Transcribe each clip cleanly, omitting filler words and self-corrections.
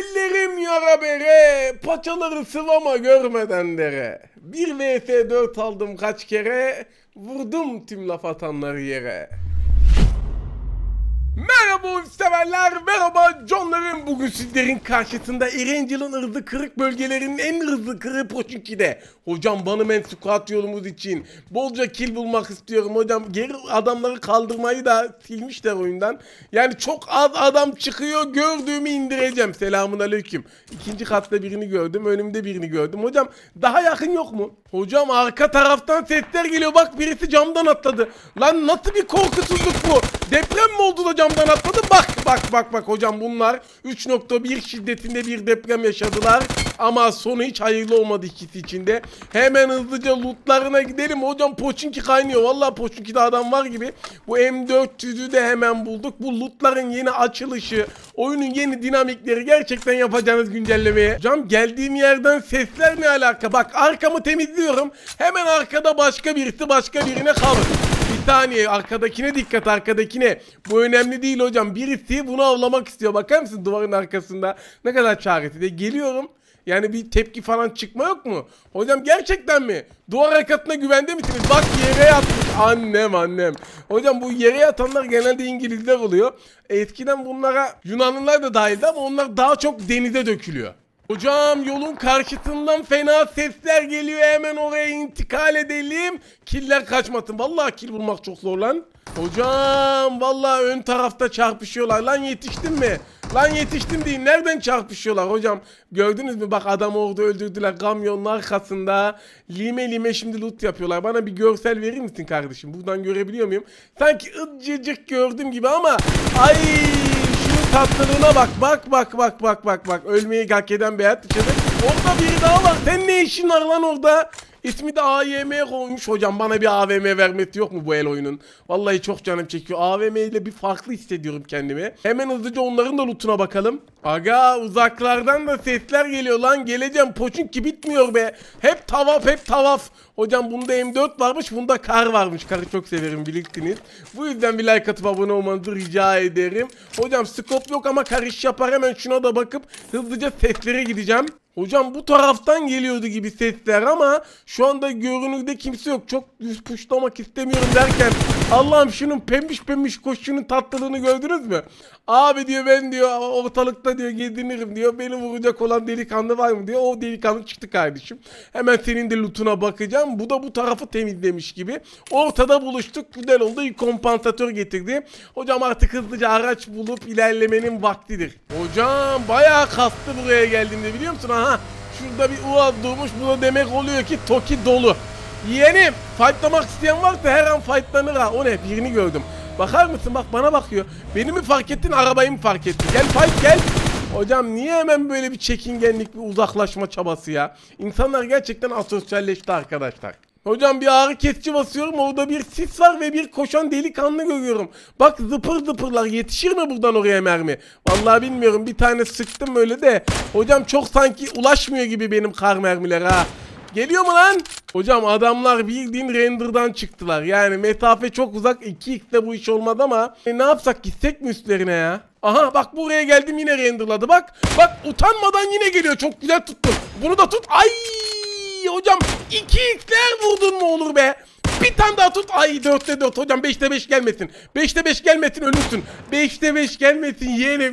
Ellerim yara bere, paçaları sıvama görmeden dere. 1 vs 4 aldım kaç kere, vurdum tüm laf atanları yere. Merhaba oyun severler, merhaba canlarım. Bugün sizlerin karşısında Erangel'ın hızlı kırık bölgelerinin en hızlı kırığı Pochinki'de. Hocam Bannerman Squad yolumuz için bolca kill bulmak istiyorum hocam. Geri adamları kaldırmayı da silmişler oyundan. Yani çok az adam çıkıyor, gördüğümü indireceğim. Selamun aleyküm. İkinci katta birini gördüm, önümde birini gördüm. Hocam daha yakın yok mu? Hocam arka taraftan sesler geliyor, bak birisi camdan atladı. Lan nasıl bir korkusuzluk bu? Deprem mi oldu da camdan atladı? Bak hocam, bunlar 3.1 şiddetinde bir deprem yaşadılar. Ama sonu hiç hayırlı olmadı ikisi içinde. Hemen hızlıca lootlarına gidelim. Hocam Pochinki kaynıyor. Vallahi Pochinki'de adam var gibi. Bu M400'ü de hemen bulduk. Bu lootların yeni açılışı, oyunun yeni dinamikleri gerçekten yapacağınız güncellemeye. Hocam geldiğim yerden sesler ne alaka? Bak arkamı temizliyorum. Hemen arkada başka birisi başka birine kalır. Bir saniye, arkadakine dikkat, arkadakine. Bu önemli değil hocam. Birisi bunu avlamak istiyor. Bakar mısın duvarın arkasında? Ne kadar çaresi de. Geliyorum. Yani bir tepki falan çıkma yok mu? Hocam gerçekten mi? Duvar arkasına güvende misiniz? Bak yere yatmış. Annem. Hocam bu yere yatanlar genelde İngilizler oluyor. Eskiden bunlara Yunanlılar da dahildi ama onlar daha çok denize dökülüyor. Hocam yolun karşısından fena sesler geliyor. Hemen oraya intikal edelim. Killer kaçmasın. Vallahi kill bulmak çok zor lan. Hocam vallahi ön tarafta çarpışıyorlar. Lan yetiştin mi? Lan yetiştim diyeyim. Nereden çarpışıyorlar hocam? Gördünüz mü? Bak adamı orada öldürdüler. Kamyonun arkasında. Lime şimdi loot yapıyorlar. Bana bir görsel verir misin kardeşim? Buradan görebiliyor muyum? Sanki ıcıcık gördüm gibi ama. Ay şunun tatlılığına bak. Ölmeyi hak eden bir hayat içinde. Orada biri daha var. Sen ne işin var lan orada? İsmi de AVM koymuş hocam. Bana bir AVM vermesi yok mu bu el oyunun? Vallahi çok canım çekiyor. AVM ile bir farklı hissediyorum kendimi. Hemen hızlıca onların da lootuna bakalım. Aga uzaklardan da sesler geliyor lan. Geleceğim. Pochinki bitmiyor be. Hep tavaf. Hocam bunda M4 varmış. Bunda kar varmış. Karı çok severim bilirsiniz. Bu yüzden bir like atıp abone olmanızı rica ederim. Hocam scope yok ama karış yapar. Hemen şuna da bakıp hızlıca seslere gideceğim. Hocam bu taraftan geliyordu gibi sesler ama şu anda görünürde kimse yok. Çok düz puşlamak istemiyorum derken Allah'ım şunun pembiş koşunun tatlılığını gördünüz mü? Abi diyor ben diyor ortalıkta diyor gezinirim diyor. Beni vuracak olan delikanlı var mı diyor. O delikanlı çıktı kardeşim. Hemen senin de lootuna bakacağım. Bu da bu tarafı temizlemiş gibi. Ortada buluştuk. Güzel oldu. Bir kompansatör getirdi. Hocam artık hızlıca araç bulup ilerlemenin vaktidir. Hocam bayağı kastı buraya geldiğimde biliyor musun? Aha şurada bir UAZ durmuş. Bu da demek oluyor ki Toki dolu. Yeğenim fightlamak isteyen varsa her an fightlanır ha. O ne? Birini gördüm. Bakar mısın? Bak bana bakıyor. Beni mi fark ettin? Arabayı mı fark ettin? Gel fight gel. Hocam niye hemen böyle bir çekingenlik, bir uzaklaşma çabası ya? İnsanlar gerçekten asosyalleşti arkadaşlar. Hocam bir ağrı kesici basıyorum. Orada bir sis var ve bir koşan delikanlı görüyorum. Bak zıpırlar. Yetişir mi buradan oraya mermi? Vallahi bilmiyorum. Bir tane sıktım öyle de. Hocam çok sanki ulaşmıyor gibi benim kar mermileri ha. Geliyor mu lan? Hocam adamlar bildiğin render'dan çıktılar. Yani mesafe çok uzak. 2x'te bu iş olmadı ama. Ne yapsak, gitsek mi üstlerine ya? Aha bak buraya geldim yine renderladı. Bak utanmadan yine geliyor. Çok güzel tuttum. Bunu da tut. Ay hocam 2x'ler vurdun mu olur be? Bir tane daha tut. Ay 4'te 4 hocam, 5'te 5 gelmesin. 5'te 5 gelmesin ölürsün. 5'te 5 gelmesin yeğenim.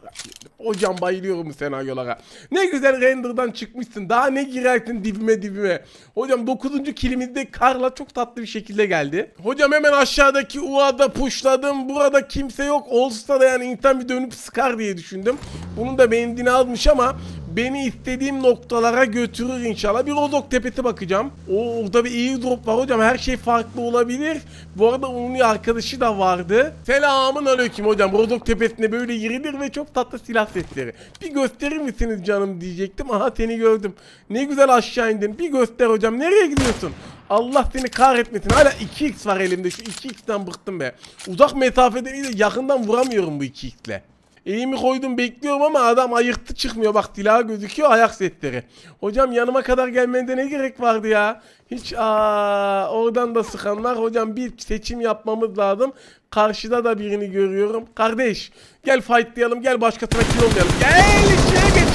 Hocam bayılıyorum bu senaryolara. Ne güzel render'dan çıkmışsın. Daha ne girersin dibime. Hocam 9. kilimizde karla çok tatlı bir şekilde geldi. Hocam hemen aşağıdaki UA'da pushladım. Burada kimse yok. Olsa da yani insan bir dönüp sıkar diye düşündüm. Bunun da benzini almış ama beni istediğim noktalara götürür inşallah. Bir Rozok tepesi bakacağım. Orada bir airdrop var hocam. Her şey farklı olabilir. Bu arada onun arkadaşı da vardı. Selamun aleyküm hocam. Rozok tepesine böyle girilir ve çok tatlı silah sesleri. Bir gösterir misiniz canım diyecektim. Aha seni gördüm. Ne güzel aşağı indin. Bir göster hocam. Nereye gidiyorsun? Allah seni kahretmesin. Hala 2x var elimde. Şu 2x'ten bıktım be. Uzak mesafeden iyi de yakından vuramıyorum bu 2x'le. Eğimi koydum bekliyorum ama adam ayıktı çıkmıyor. Bak silahı gözüküyor, ayak setleri. Hocam yanıma kadar gelmende ne gerek vardı ya? Hiç oradan da sıkanlar. Hocam bir seçim yapmamız lazım. Karşıda da birini görüyorum. Kardeş gel fightlayalım, gel başkasına kill olmayalım. Gel içine geç.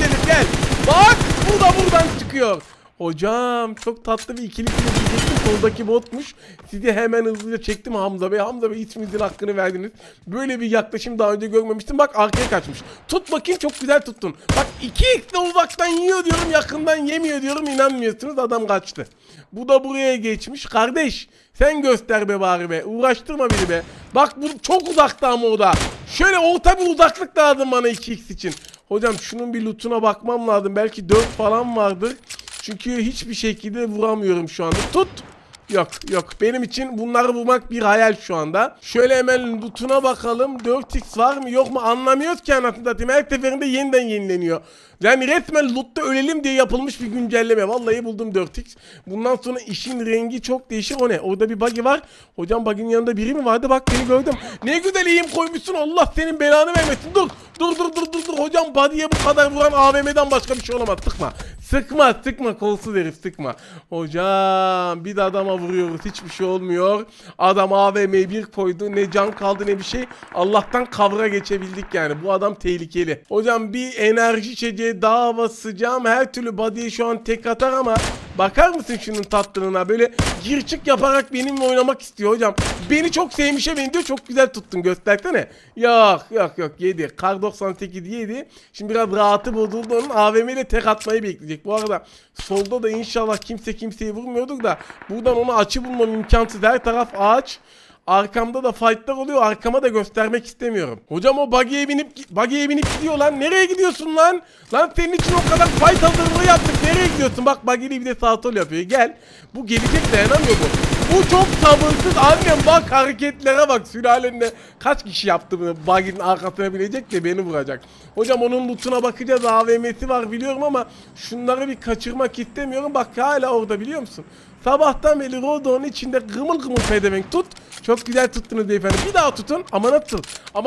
çıkıyor. Hocam çok tatlı bir ikili diyecektim. Soldaki botmuş. Sizi hemen hızlıca çektim Hamza Bey. Hamza Bey isminizin hakkını verdiniz. Böyle bir yaklaşım daha önce görmemiştim. Bak arkaya kaçmış. Tut bakayım, çok güzel tuttun. Bak 2x'le uzaktan yiyor diyorum, yakından yemiyor diyorum, inanmıyorsunuz, adam kaçtı. Bu da buraya geçmiş. Kardeş sen göster be bari be. Uğraştırma beni be. Bak bu çok uzakta ama o da. Şöyle orta bir uzaklık lazım bana 2x için. Hocam şunun bir lootuna bakmam lazım. Belki 4 falan vardır. Çünkü hiçbir şekilde vuramıyorum şu anda. Tut. Yok yok. Benim için bunları vurmak bir hayal şu anda. Şöyle hemen lootuna bakalım. 4x var mı yok mu anlamıyoruz ki anasını satayım. Her seferinde yeniden yenileniyor. Yani resmen lootta ölelim diye yapılmış bir güncelleme. Vallahi buldum 4x. Bundan sonra işin rengi çok değişir. O ne? Orada bir buggy var. Hocam buggy'nin yanında biri mi vardı? Bak beni gördüm. Ne güzel eğim koymuşsun. Allah senin belanı vermesin. Dur. Dur. Hocam body'ye bu kadar vuran AVM'den başka bir şey olamaz. Sıkma. Kolsuz herif sıkma. Hocam bir de adama vuruyoruz. Hiçbir şey olmuyor. Adam AVM'yi bir koydu. Ne can kaldı ne bir şey. Allah'tan kavra geçebildik yani. Bu adam tehlikeli. Hocam bir enerji içeceği daha basacağım. Her türlü body'ye şu an tek atar ama bakar mısın şunun tatlılığına? Böyle gir çık yaparak benimle oynamak istiyor hocam. Beni çok sevmişe benziyor. Çok güzel tuttun, göstersene. Yok yedi. Kar 98 yedi. Şimdi biraz rahatı bozuldu onun. AVM ile tek atmayı bekleyecek. Bu arada solda da inşallah kimse kimseyi vurmuyorduk da buradan onu açı bulmam imkansız. Her taraf ağaç. Arkamda da fightlar oluyor. Arkama da göstermek istemiyorum. Hocam o buggy'ye binip gidiyor lan. Nereye gidiyorsun lan? Lan senin için o kadar fight hazırlığı yaptık. Nereye gidiyorsun? Bak buggy'li bir de sağ sol yapıyor. Gel. Bu gelecek, dayanamıyor bu. Bu çok sabırsız. Annem bak hareketlere bak. Sülalende kaç kişi yaptı bunu? Buggy'nin arkasına binecek de beni vuracak. Hocam onun lootuna bakacağız. AVM'si var biliyorum ama şunları bir kaçırmak istemiyorum. Bak hala orada biliyor musun? Sabahtan beri Rodon'un içinde gımıl pedevenk tut. Çok güzel tuttunuz beyefendi. Bir daha tutun. Aman atıl.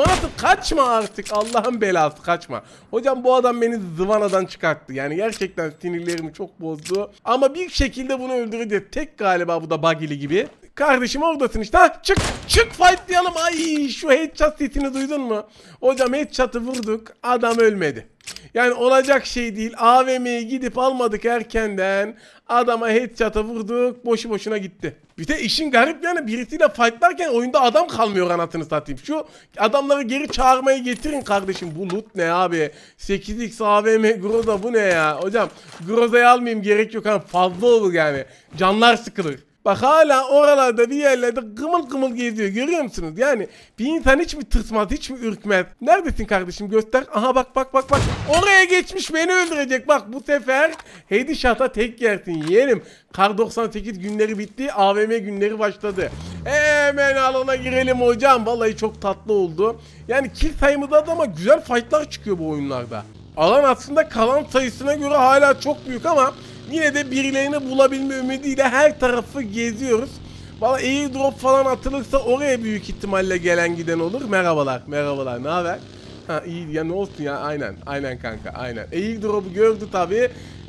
Kaçma artık. Allah'ın belası kaçma. Hocam bu adam beni zıvanadan çıkarttı. Yani gerçekten sinirlerimi çok bozdu. Ama bir şekilde bunu öldüreceğiz. Tek galiba bu da buggy'li gibi. Kardeşim oradasın işte. Ha, çık fightlayalım. Ay şu headshot sesini duydun mu? Hocam headshot'ı vurduk. Adam ölmedi. Yani olacak şey değil. AVM'yi gidip almadık erkenden. Adama headshot'a vurduk. Boşu boşuna gitti. Bir de işin garip yani birisiyle fightlarken oyunda adam kalmıyor anasını satayım. Şu adamları geri çağırmaya getirin kardeşim. Bu loot ne abi? 8x AVM Groza bu ne ya? Hocam Groza'yı almayayım gerek yok. Fazla olur yani. Canlar sıkılır. Bak hala oralarda bir yerlerde gımıl geziyor. Görüyor musunuz? Yani bir insan hiç mi tırsmaz, hiç mi ürkmez? Neredesin kardeşim? Göster. Aha bak. Oraya geçmiş beni öldürecek. Bak bu sefer headshot'a tek yersin yeğenim. Kar 98 günleri bitti. AVM günleri başladı. Hemen alana girelim hocam. Vallahi çok tatlı oldu. Yani kill sayımız az ama güzel fightlar çıkıyor bu oyunlarda. Alan aslında kalan sayısına göre hala çok büyük ama yine de birilerini bulabilme ümidiyle her tarafı geziyoruz. Valla airdrop falan atılırsa oraya büyük ihtimalle gelen giden olur. Merhabalar ne haber? Ha iyi ya ne olsun ya aynen kanka aynen. Airdrop'u gördü tabi.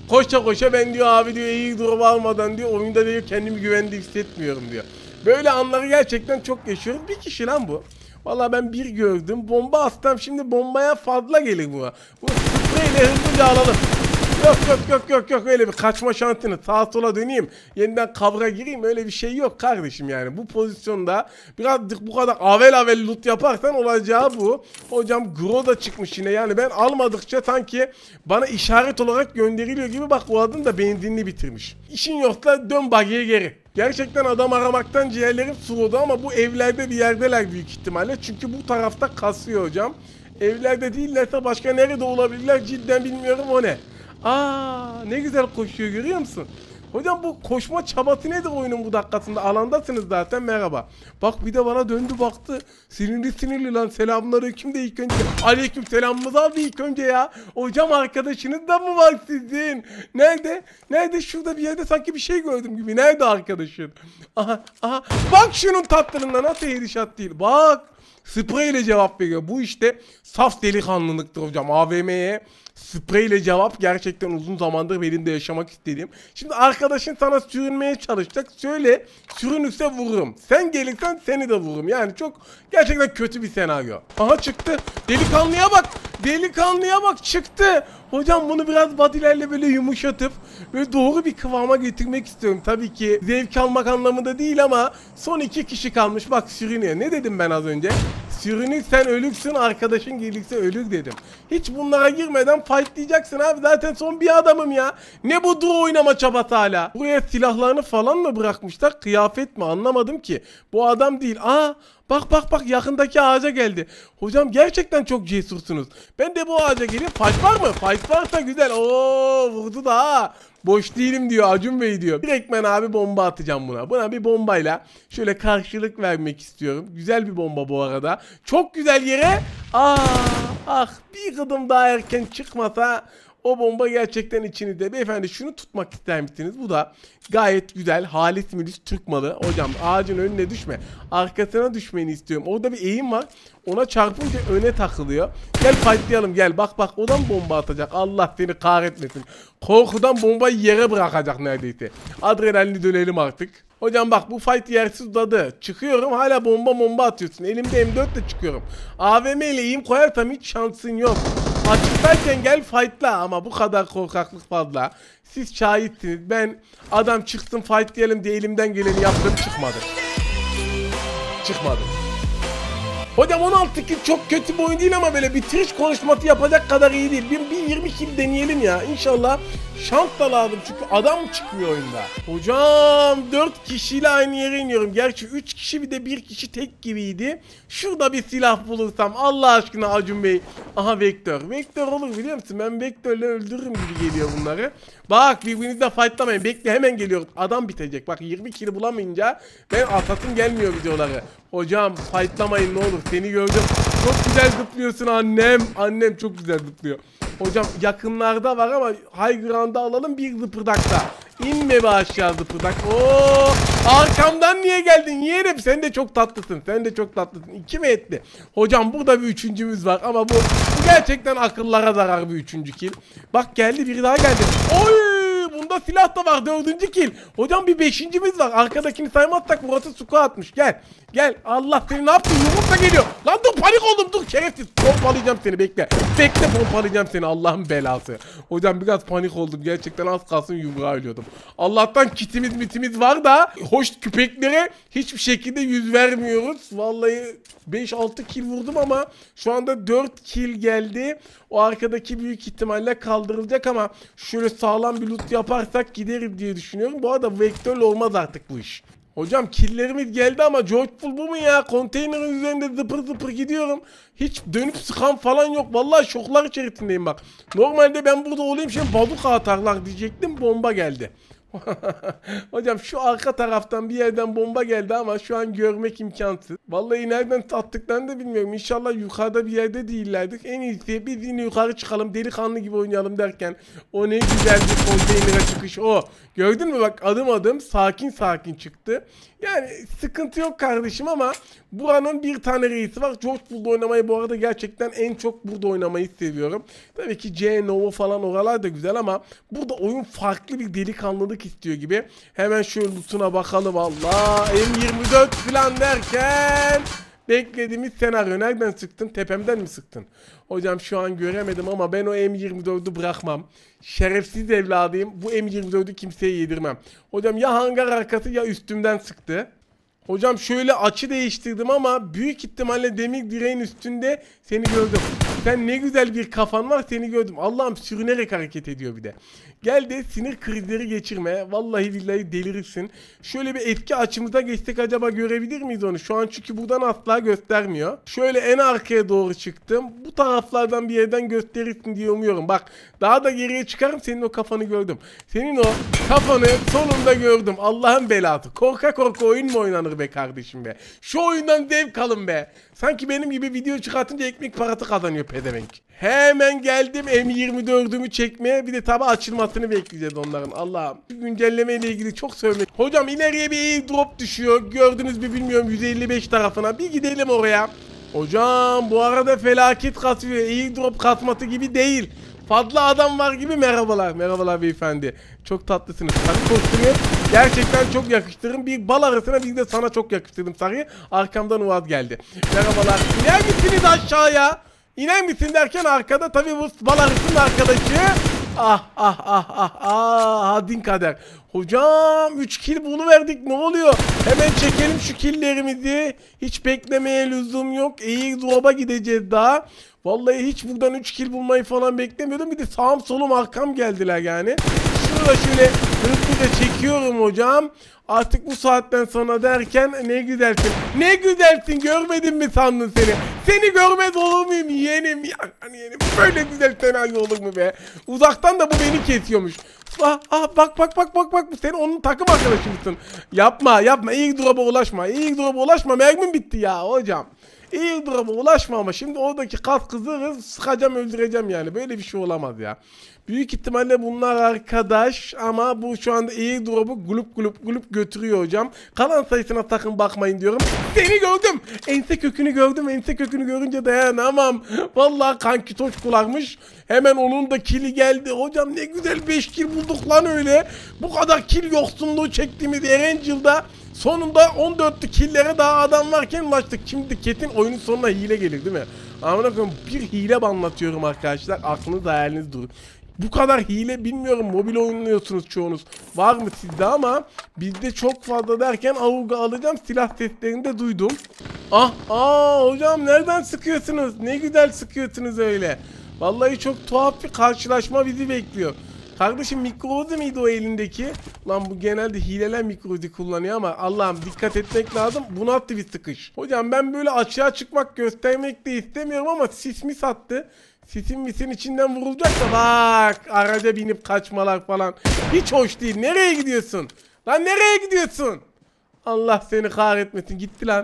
Koşa ben diyor abi diyor airdrop almadan diyor oyunda diyor kendimi güvende hissetmiyorum diyor. Böyle anları gerçekten çok yaşıyoruz. Bir kişi lan bu. Valla ben bir gördüm. Bomba astım şimdi bombaya fazla gelir bu. Bu spreyle hızlıca alalım. Yok öyle bir kaçma şansını sağa sola döneyim yeniden kavga gireyim öyle bir şey yok kardeşim yani bu pozisyonda birazcık bu kadar avel loot yaparsan olacağı bu. Hocam Groza çıkmış yine yani ben almadıkça sanki bana işaret olarak gönderiliyor gibi bak bu adam da benzinli bitirmiş. İşin yoksa dön buggy'ye geri. Gerçekten adam aramaktan ciğerlerim suludu ama bu evlerde bir yerdeler büyük ihtimalle çünkü bu tarafta kasıyor hocam. Evlerde değillerse başka nerede olabilirler cidden bilmiyorum o ne. Ne güzel koşuyor görüyor musun? Hocam bu koşma çabası nedir oyunun bu dakikasında? Alandasınız zaten merhaba. Bak bir de bana döndü baktı. Sinirli lan selamünaleyküm de ilk önce. Aleyküm selamımızı aldı ilk önce ya. Hocam arkadaşınız da mı var sizin? Nerede? Şurada bir yerde sanki bir şey gördüm gibi. Nerede arkadaşın? Aha. Bak şunun tatlılığına nasıl headshot değil. Bak. Sprey ile cevap veriyor. Bu işte saf delikanlılıktır hocam. AVM'ye Spreyle cevap gerçekten uzun zamandır benim de yaşamak istediğim. Şimdi arkadaşın sana sürünmeye çalışacak. Söyle, sürünürse vururum. Sen gelirsen seni de vururum. Yani çok gerçekten kötü bir senaryo. Aha çıktı. Delikanlıya bak. Delikanlıya bak, çıktı. Hocam bunu biraz bodylerle böyle yumuşatıp böyle doğru bir kıvama getirmek istiyorum. Tabii ki zevk almak anlamında değil ama son 2 kişi kalmış. Bak sürünüyor. Ne dedim ben az önce? Sürünürsen ölürsün, arkadaşın gelirse ölür dedim. Hiç bunlara girmeden fightlayacaksın abi. Zaten son bir adamım ya. Ne bu duo oynama çabası hala? Buraya silahlarını falan mı bırakmışlar? Kıyafet mi? Anlamadım ki. Bu adam değil. Aa, bak yakındaki ağaca geldi. Hocam gerçekten çok cesursunuz. Ben de bu ağaca geleyim. Fight var mı? Fight varsa güzel. Oo, vurdu da ha. Boş değilim diyor Acun Bey diyor. Direktmen abi bomba atacağım buna. Buna bir bombayla şöyle karşılık vermek istiyorum. Güzel bir bomba bu arada. Çok güzel yere. Bir gıdım daha erken çıkmasa o bomba gerçekten içinizde. Beyefendi şunu tutmak ister misiniz? Bu da gayet güzel. Halis Milis Türk malı. Hocam ağacın önüne düşme. Arkasına düşmeni istiyorum. Orada bir eğim var. Ona çarpınca öne takılıyor. Gel fightlayalım gel. Bak o da mı bomba atacak? Allah seni kahretmesin. Korkudan bombayı yere bırakacak neredeyse. Adrenalini dönelim artık. Hocam bak bu fight yersiz uzadı. Çıkıyorum hala bomba atıyorsun. Elimde M4 de çıkıyorum. AVM ile eğim koyarsam hiç şansın yok. Açıktayken gel fightla ama bu kadar korkaklık fazla. Siz şahitsiniz. Ben adam çıksın fightlayalım diye elimden geleni yaptım, çıkmadı. Hocam 16 kill çok kötü bir oyun değil ama böyle bitiriş konuşması yapacak kadar iyi değil. Bir 20 kill deneyelim ya. İnşallah şans da lazım çünkü adam çıkmıyor oyunda. Hocam 4 kişiyle aynı yere iniyorum. Gerçi 3 kişi bir de 1 kişi tek gibiydi. Şurada bir silah bulursam Allah aşkına Acun Bey. Aha Vektör. Vektör olur biliyor musun? Ben Vektörle öldürürüm gibi geliyor bunları. Bak birbirinizle fightlamayın. Bekle hemen geliyor. Adam bitecek. Bak 20 kill bulamayınca ben atasım gelmiyor videoları. Hocam fightlamayın ne olur. Seni gördüm. Çok güzel zıplıyorsun annem. Annem çok güzel zıplıyor. Hocam yakınlarda var ama high ground'a alalım bir zıpırdakta. İnme be aşağı zıpırdak. Oo, arkamdan niye geldin yeğenim? Sen de çok tatlısın. 2 mi etti? Hocam burada bir üçüncümüz var ama bu gerçekten akıllara zarar bir 3. kill. Bak geldi biri daha geldi. Oy! Bunda silah da var 4. kill. Hocam bir 5.'miz var. Arkadakini saymazsak burası suka atmış. Gel. Allah seni ne yaptın? Yumruk da geliyor. Lan dur panik oldum dur. Şerefsiz. Pompalayacağım seni bekle. Pompalayacağım seni Allah'ın belası. Hocam biraz panik oldum. Gerçekten az kalsın yumruğa ölüyordum. Allah'tan kitimiz var da hoş küpeklere hiçbir şekilde yüz vermiyoruz. Vallahi 5-6 kill vurdum ama şu anda 4 kill geldi. O arkadaki büyük ihtimalle kaldırılacak ama şöyle sağlam bir loot yaparsak giderim diye düşünüyorum. Bu arada vektörle olmaz artık bu iş. Hocam killlerimiz geldi ama George Bull bu mu ya? Konteynerin üzerinde zıpır gidiyorum. Hiç dönüp sıkan falan yok. Vallahi şoklar içerisindeyim bak. Normalde ben burada olayım şimdi bazuka atarlar diyecektim. Bomba geldi. Hocam şu arka taraftan bir yerden bomba geldi ama şu an görmek imkansız. Vallahi nereden attıklarını da bilmiyorum. İnşallah yukarıda bir yerde değillerdir. En iyisi biz yine yukarı çıkalım delikanlı gibi oynayalım derken o ne güzel bir konteynere çıkış o. Gördün mü bak adım sakin çıktı. Yani sıkıntı yok kardeşim ama buranın bir tane reisi var. George Bull'da oynamayı bu arada gerçekten en çok burada oynamayı seviyorum. Tabii ki C, Nova falan oralar da güzel ama burada oyun farklı bir delikanlılık istiyor gibi. Hemen şöyle lootuna bakalım Allah. M24 falan derken beklediğimiz senaryo. Nereden sıktın? Tepemden mi sıktın? Hocam şu an göremedim ama ben o M24'ü bırakmam. Şerefsiz evladıyım. Bu M24'ü kimseye yedirmem. Hocam ya hangar arkası ya üstümden sıktı. Hocam şöyle açı değiştirdim ama büyük ihtimalle demir direğin üstünde seni gördüm. Sen ne güzel bir kafan var seni gördüm. Allah'ım sürünerek hareket ediyor bir de. Gel de sinir krizleri geçirme. Vallahi billahi delirirsin. Şöyle bir etki açımıza geçsek acaba görebilir miyiz onu? Şu an çünkü buradan asla göstermiyor. Şöyle en arkaya doğru çıktım. Bu taraflardan bir yerden gösterirsin diye umuyorum. Bak daha da geriye çıkarım senin o kafanı gördüm. Senin o kafanı sonunda gördüm. Allah'ın belası. Korka oyun mu oynanır be kardeşim be? Şu oyundan zevk alın be. Sanki benim gibi video çıkartınca ekmek parası kazanıyor pedevenk. Hemen geldim M24'ümü çekmeye. Bir de tabi açılmasını bekleyeceğiz onların. Allah'ım. Güncelleme ile ilgili çok söylemek. Hocam ileriye bir airdrop düşüyor. Gördünüz mü bilmiyorum 155 tarafına. Bir gidelim oraya. Hocam bu arada felaket kasıyor. Airdrop kasması gibi değil. Fazla adam var gibi merhabalar. Merhabalar beyefendi. Çok tatlısınız. Sarı kostümü gerçekten çok yakıştırdım. Bir bal arasına bir de sana çok yakıştırdım sarıyı. Arkamdan Uaz geldi. Merhabalar. İner misiniz aşağıya? İner misin derken arkada tabii bu bal arasının arkadaşı. Hadin kader. Hocam 3 kill buluverdik, ne oluyor? Hemen çekelim şu killlerimizi. Hiç beklemeye lüzum yok. İyi drop'a gideceğiz daha. Vallahi hiç buradan 3 kill bulmayı falan beklemiyordum. Bir de sağım solum arkam geldiler yani. Şunu da şöyle hızlıca çekiyorum hocam. Artık bu saatten sonra derken ne güzelsin. Ne güzelsin, görmedin mi sandın seni? Seni görmez olur muyum yeğenim? Yani yeğenim böyle güzel senaryo olur mu be? Uzaktan da bu beni kesiyormuş. Bak sen onun takım arkadaşımsın. Yapma ilk drop'a ulaşma. Mermim bitti ya hocam. İyi drop'a ulaşma ama şimdi oradaki kas kızı sıkacağım, öldüreceğim yani. Böyle bir şey olamaz ya. Büyük ihtimalle bunlar arkadaş ama bu şu anda iyi drop'u gulup götürüyor hocam. Kalan sayısına sakın bakmayın diyorum. Seni gördüm. Ense kökünü gördüm. Ense kökünü görünce dayanamam. Vallahi kanki toşkularmış. Hemen onun da kili geldi. Hocam ne güzel 5 kill bulduk lan öyle. Bu kadar kill yoksunluğu çektiğimiz Erangel'da sonunda 14'lü killere daha adam varken ulaştık. Şimdi kesin oyunun sonuna hile gelir değil mi? Amına koyayım, bir hile anlatıyorum arkadaşlar. Aklınız hayaliniz durur. Bu kadar hile bilmiyorum, mobil oynuyorsunuz çoğunuz. Var mı sizde ama bizde çok fazla derken avuga alacağım, silah seslerini de duydum. Hocam nereden sıkıyorsunuz? Ne güzel sıkıyorsunuz öyle. Vallahi çok tuhaf bir karşılaşma bizi bekliyor. Kardeşim mikro miydi o elindeki? Lan bu genelde hileler mikro kullanıyor ama Allah'ım dikkat etmek lazım. Buna attı bir sıkış. Hocam ben böyle açığa çıkmak, göstermek de istemiyorum ama sis mi sattı? Sisin misin içinden vurulacak da bak araca binip kaçmalar falan. Hiç hoş değil. Nereye gidiyorsun? Lan nereye gidiyorsun? Allah seni kahretmesin. Gitti lan.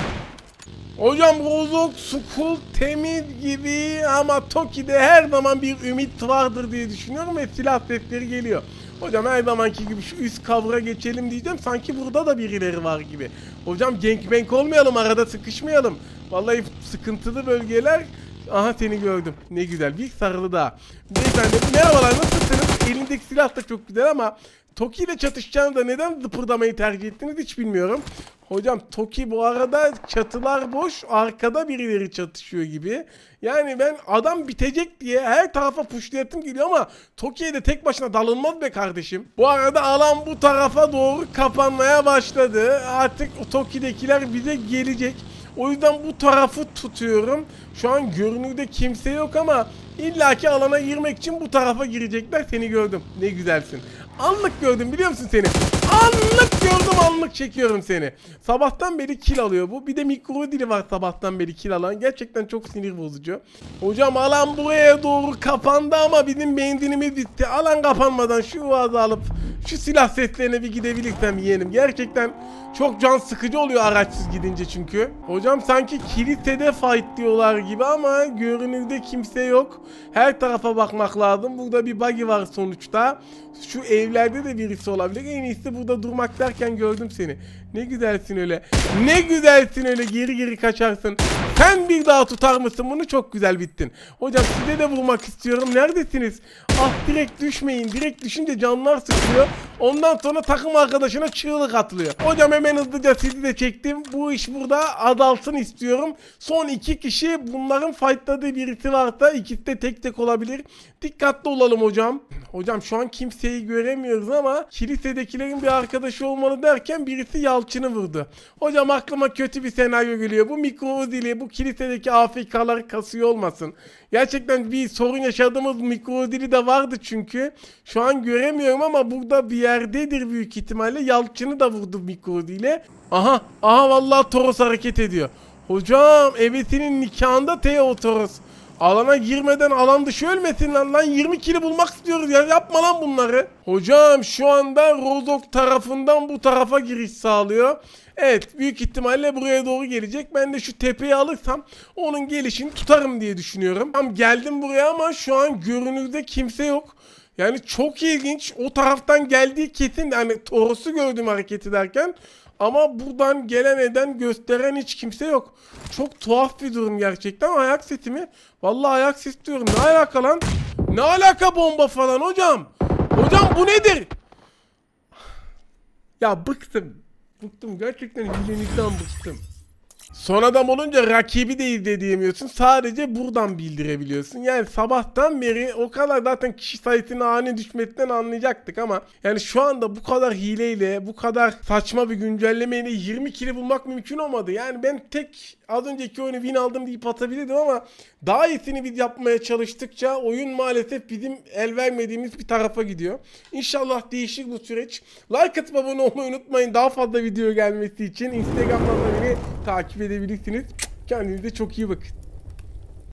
Hocam Rozok, Skull temiz gibi ama Toki'de her zaman bir ümit vardır diye düşünüyorum ve silah sesleri geliyor. Hocam her zamanki gibi şu üst kavra geçelim diyeceğim. Sanki burada da birileri var gibi. Hocam gangbang olmayalım, arada sıkışmayalım. Vallahi sıkıntılı bölgeler. Aha seni gördüm. Ne güzel. Bir sarılı daha. Beyefendi merhabalar, nasılsınız? Elindeki silah da çok güzel ama Toki ile çatışacağınızda neden zıpırdamayı tercih ettiniz hiç bilmiyorum. Hocam Toki bu arada çatılar boş, arkada birileri çatışıyor gibi. Yani ben adam bitecek diye her tarafa pushlayasım geliyor ama Toki'ye de tek başına dalınmaz be kardeşim. Bu arada alan bu tarafa doğru kapanmaya başladı. Artık Toki'dekiler bize gelecek. O yüzden bu tarafı tutuyorum. Şu an görünürde kimse yok ama illaki alana girmek için bu tarafa girecekler. Seni gördüm. Ne güzelsin. Anlık gördüm biliyor musun seni? Anlık gördüm, anlık çekiyorum seni. Sabahtan beri kill alıyor bu. Bir de mikro dili var sabahtan beri kill alan. Gerçekten çok sinir bozucu. Hocam alan buraya doğru kapandı ama bizim benzinimiz bitti. Alan kapanmadan şu vazı alıp şu silah seslerine bir gidebilirsem yeğenim. Gerçekten çok can sıkıcı oluyor araçsız gidince çünkü. Hocam sanki kilisede fight diyorlar gibi ama görünürde kimse yok. Her tarafa bakmak lazım. Burada bir buggy var sonuçta. Şu evlerde de birisi olabilir. En iyisi burada durmak derken gördüm seni. Ne güzelsin öyle. Ne güzelsin öyle, geri kaçarsın. Sen bir daha tutar mısın bunu? Çok güzel bittin. Hocam size de vurmak istiyorum. Neredesiniz? Direkt düşmeyin. Direkt düşünce canlar sıkıyor. Ondan sonra takım arkadaşına çığlık atılıyor. Hocam hemen hızlıca sizi de çektim. Bu iş burada azalsın istiyorum. Son 2 kişi, bunların fightladığı birisi varsa ikisi de tek olabilir. Dikkatli olalım hocam. Hocam şu an kimseyi göremiyoruz ama kilisedekilerin bir arkadaşı olmalı derken birisi Yalçın'ı vurdu. Hocam aklıma kötü bir senaryo geliyor. Bu mikro dili bu kilisedeki AFK'ları kasıyor olmasın. Gerçekten bir sorun yaşadığımız mikro dili de vardı çünkü. Şu an göremiyorum ama burada bir yerdedir büyük ihtimalle. Yalçın'ı da vurdu mikro dili. Aha vallahi Toros hareket ediyor. Hocam ebesinin nikahında Teo Toros. Alana girmeden alan dışı ölmesin lan 20 kili bulmak istiyoruz ya, yapma lan bunları. Hocam şu anda Rozok tarafından bu tarafa giriş sağlıyor. Evet, büyük ihtimalle buraya doğru gelecek. Ben de şu tepeyi alırsam onun gelişini tutarım diye düşünüyorum. Tamam, geldim buraya ama şu an görünürde kimse yok. Yani çok ilginç, o taraftan geldiği kesin, yani Toros'u gördüm hareket ederken. Ama buradan gelen eden gösteren hiç kimse yok. Çok tuhaf bir durum gerçekten. Ayak sesi mi? Vallahi ayak sesi diyorum. Ne alaka lan? Ne alaka bomba falan hocam? Hocam bu nedir? Ya bıktım. Bıktım. Gerçekten hilenizden bıktım. Son adam olunca rakibi de izleyemiyorsun. Sadece buradan bildirebiliyorsun. Yani sabahtan beri o kadar zaten kişi sayısının ani düşmesinden anlayacaktık ama yani şu anda bu kadar hileyle, bu kadar saçma bir güncellemeyle 20 kili bulmak mümkün olmadı. Yani ben tek az önceki oyunu win aldım deyip atabilirdim ama daha iyisini biz yapmaya çalıştıkça oyun maalesef bizim el vermediğimiz bir tarafa gidiyor. İnşallah değişir bu süreç. Like atıp abone olmayı unutmayın. Daha fazla video gelmesi için Instagram'dan da beni takip edebilirsiniz. Kendinize çok iyi bakın.